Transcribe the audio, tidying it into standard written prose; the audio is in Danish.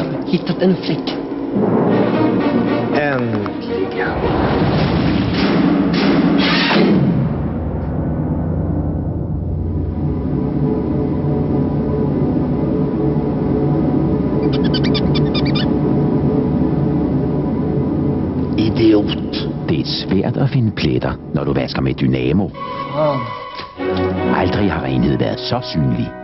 hittat en fläck. Äntligen. Idiot. Det er svært at finde pletter, når du vasker med Dynamo. Aldrig har renhed været så synlig.